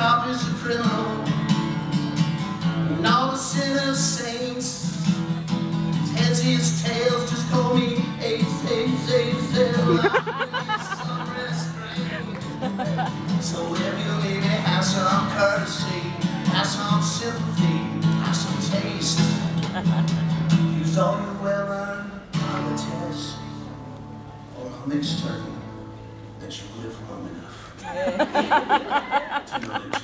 cop is a criminal, and all the sinners saints. His heads, his tails, just call me Ace. So if you maybe have some courtesy, have some sympathy, have some taste, use all your well-earned on the test, or I'll make certain that you live long enough to know that